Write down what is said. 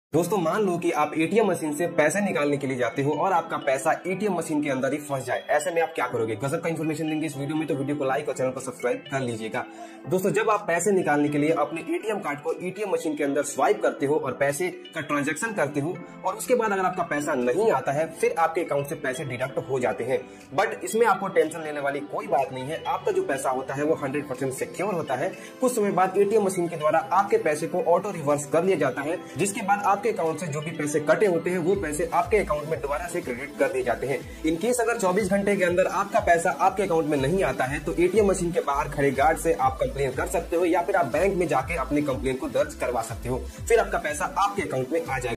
दोस्तों मान लो कि आप एटीएम मशीन से पैसे निकालने के लिए जाते हो और आपका पैसा एटीएम मशीन के अंदर ही फंस जाए। ऐसे में आप क्या करोगे? गजब का इन्फॉर्मेशन देंगे इस वीडियो में, तो वीडियो को लाइक और चैनल को सब्सक्राइब कर लीजिएगा। दोस्तों, जब आप पैसे निकालने के लिए अपने एटीएम कार्ड को एटीएम मशीन के अंदर स्वाइप करते हो और पैसे का ट्रांजेक्शन करते हो और उसके बाद अगर आपका पैसा नहीं आता है, फिर आपके अकाउंट से पैसे डिडक्ट हो जाते हैं। बट इसमें आपको टेंशन लेने वाली कोई बात नहीं है। आपका जो पैसा होता है वो 100% सिक्योर होता है। कुछ समय बाद एटीएम मशीन के द्वारा आपके पैसे को ऑटो रिवर्स कर लिया जाता है, जिसके बाद आपके अकाउंट से जो भी पैसे कटे होते हैं वो पैसे आपके अकाउंट में दोबारा से क्रेडिट कर दिए जाते हैं। इन केस अगर 24 घंटे के अंदर आपका पैसा आपके अकाउंट में नहीं आता है तो एटीएम मशीन के बाहर खड़े गार्ड से आप कंप्लेन कर सकते हो या फिर आप बैंक में जाके अपनी कंप्लेन को दर्ज करवा सकते हो। फिर आपका पैसा आपके अकाउंट में आ जाएगा।